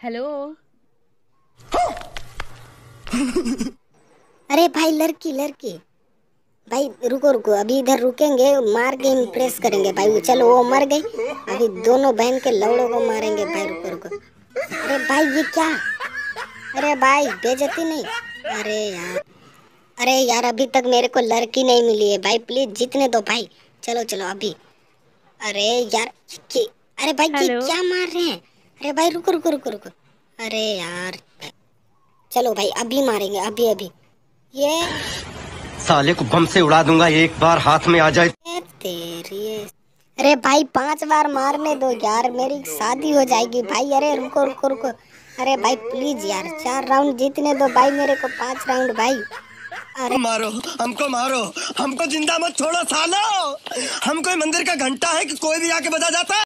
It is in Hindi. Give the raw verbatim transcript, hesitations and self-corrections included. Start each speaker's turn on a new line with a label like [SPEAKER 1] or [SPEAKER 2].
[SPEAKER 1] हेलो।
[SPEAKER 2] अरे भाई लड़की लड़की भाई रुको रुको, अभी इधर रुकेंगे, मार के इम्प्रेस करेंगे भाई। चलो वो मर गई, अभी दोनों बहन के लौड़ों को मारेंगे भाई। रुको रुको। अरे भाई ये क्या, अरे भाई बेइज्जती नहीं। अरे यार, अरे यार अभी तक मेरे को लड़की नहीं मिली है भाई, प्लीज जीतने दो भाई। चलो चलो अभी। अरे यार कि, अरे भाई ये
[SPEAKER 1] हेलो।
[SPEAKER 2] क्या मार रहे हैं। अरे भाई रुको रुको रुको रुको। अरे यार चलो भाई अभी मारेंगे, अभी अभी। ये
[SPEAKER 3] साले को बम से उड़ा दूंगा एक बार हाथ में आ जाए।
[SPEAKER 2] ए तेरी, अरे भाई पांच बार मारने दो यार, मेरी शादी हो जाएगी भाई। अरे रुको रुको रुको। अरे भाई प्लीज यार, चार राउंड जीतने दो भाई मेरे को, पांच राउंड भाई। अरे
[SPEAKER 3] मारो हमको, मारो हमको, जिंदा मत छोड़ो सालो। हम कोई मंदिर का घंटा है कि कोई भी आके बजा जाता है।